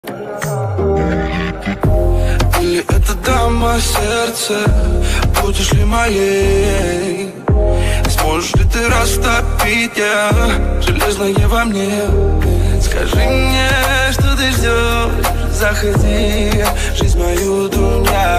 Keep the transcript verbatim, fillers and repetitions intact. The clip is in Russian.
Или это дама сердце, будешь ли моей? Сможешь ли ты растопить я железное во мне? Скажи мне, что ты ждешь, заходи, жизнь мою дунья.